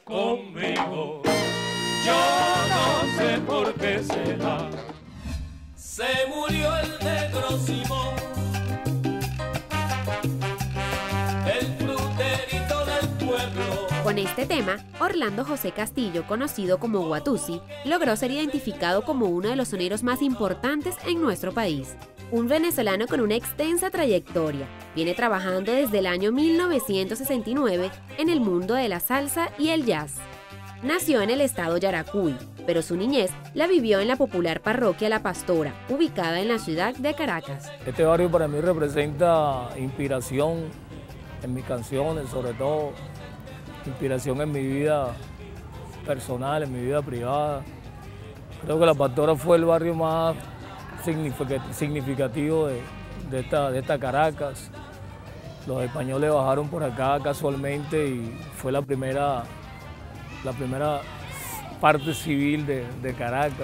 conmigo. Yo no sé por qué será. Se murió el negro Simón, el fruterito del pueblo. Con este tema, Orlando José Castillo, conocido como Watusi, logró ser identificado como uno de los soneros más importantes en nuestro país. Un venezolano con una extensa trayectoria, viene trabajando desde el año 1969 en el mundo de la salsa y el jazz. Nació en el estado Yaracuy, pero su niñez la vivió en la popular parroquia La Pastora, ubicada en la ciudad de Caracas. Este barrio para mí representa inspiración en mis canciones, sobre todo inspiración en mi vida personal, en mi vida privada. Creo que La Pastora fue el barrio más significativo de esta Caracas. Los españoles bajaron por acá casualmente y fue la primera parte civil de Caracas.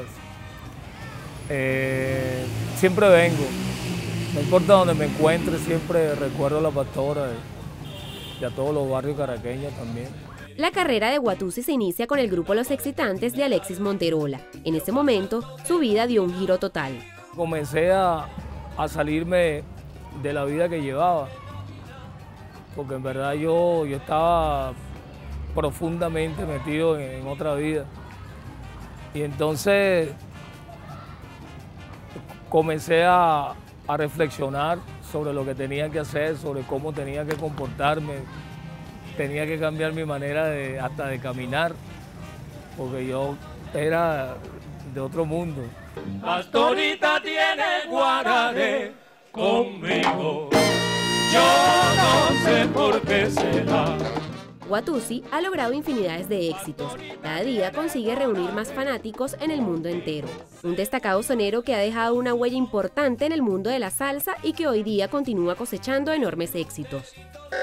Siempre vengo, no importa donde me encuentre, siempre recuerdo a La Pastora y a todos los barrios caraqueños también. La carrera de Watusi se inicia con el grupo Los Excitantes de Alexis Monterola. En ese momento, su vida dio un giro total. Comencé a salirme de la vida que llevaba, porque en verdad yo estaba profundamente metido en otra vida. Y entonces comencé a reflexionar sobre lo que tenía que hacer, sobre cómo tenía que comportarme. Tenía que cambiar mi manera hasta de caminar, porque yo era de otro mundo. Pastorita tiene guarané conmigo. Yo no sé por qué será. Watusi ha logrado infinidades de éxitos. Cada día consigue reunir más fanáticos en el mundo entero. Un destacado sonero que ha dejado una huella importante en el mundo de la salsa y que hoy día continúa cosechando enormes éxitos.